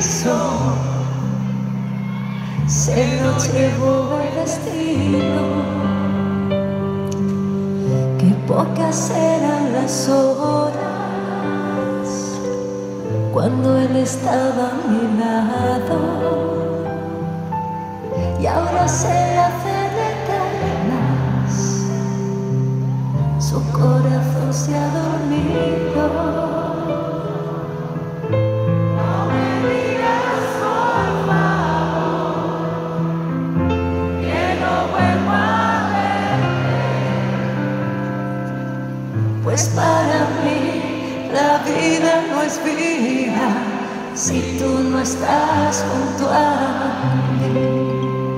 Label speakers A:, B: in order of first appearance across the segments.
A: quiso, se lo llevó el destino. Qué pocas eran las horas cuando él estaba a mi lado, y ahora se hacen eternas, su corazón se ha dormido. Pues para mí la vida no es vida si tú no estás junto a mí.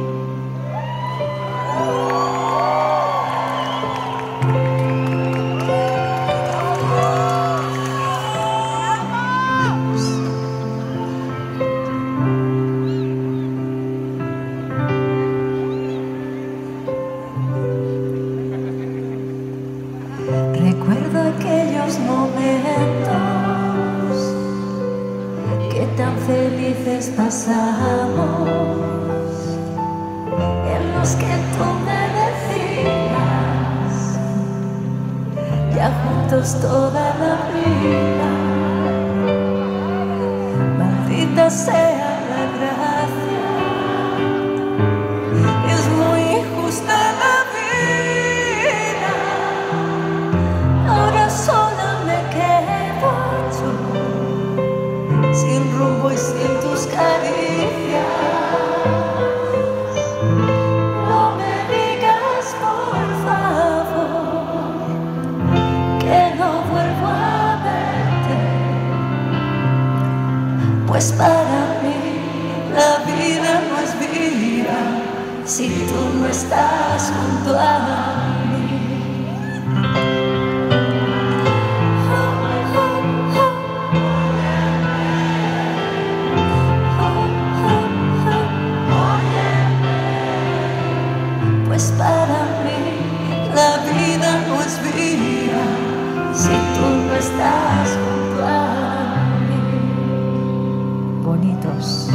A: Recuerdo aquellos momentos que tan felices pasamos, en los que tú me decías, ya juntos toda la vida. Maldita sea la gracia, es muy injusta la vida. Ahora sola me quedo yo, sin rumbo y sin tus caricias. No me digas por favor que no vuelvo a verte, pues para mí la vida no es vida si tú no estás junto a mí. Pues para mí la vida no es vida si tú no estás junto a mí. Bonitos,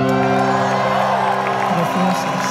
A: preciosos.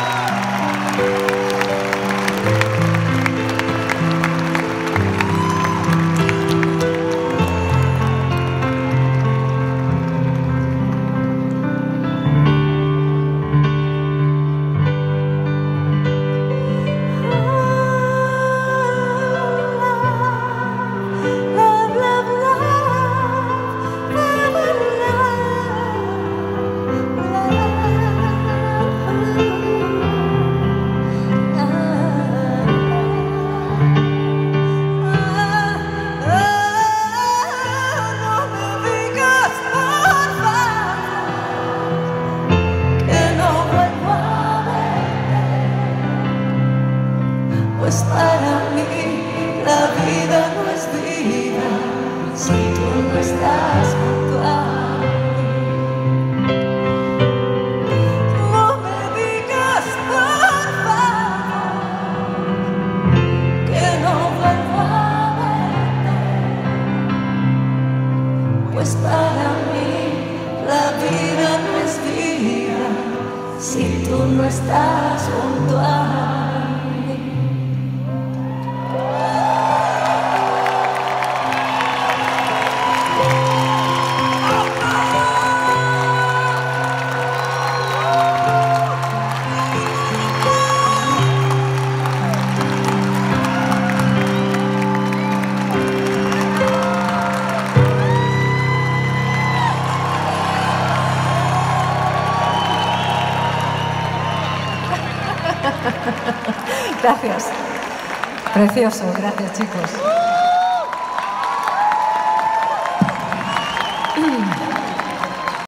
A: Pues para mí la vida no es vida si tú no estás junto a mí. No me digas por favor que no vuelvo a verte, pues para mí la vida no es vida si tú no estás junto a mí. Gracias. Precioso, gracias chicos.